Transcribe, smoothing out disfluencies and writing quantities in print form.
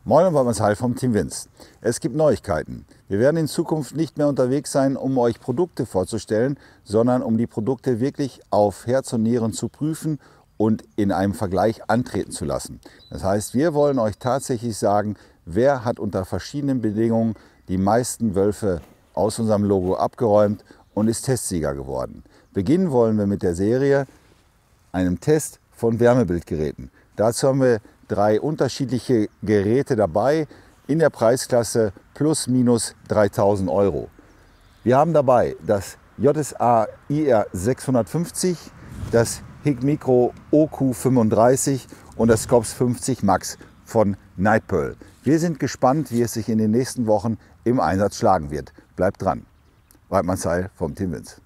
Moin und Weidmanns Heil vom Team Vince. Es gibt Neuigkeiten. Wir werden in Zukunft nicht mehr unterwegs sein, um euch Produkte vorzustellen, sondern um die Produkte wirklich auf Herz und Nieren zu prüfen und in einem Vergleich antreten zu lassen. Das heißt, wir wollen euch tatsächlich sagen, wer hat unter verschiedenen Bedingungen die meisten Wölfe aus unserem Logo abgeräumt und ist Testsieger geworden. Beginnen wollen wir mit der Serie, einem Test von Wärmebildgeräten. Dazu haben wir 3 unterschiedliche Geräte dabei in der Preisklasse plus minus 3.000 Euro. Wir haben dabei das JSA IR 650, das Hikmicro OQ35 und das Scops 50 Max von Nightpearl. Wir sind gespannt, wie es sich in den nächsten Wochen im Einsatz schlagen wird. Bleibt dran. Weidmanns Heil vom Team Vince.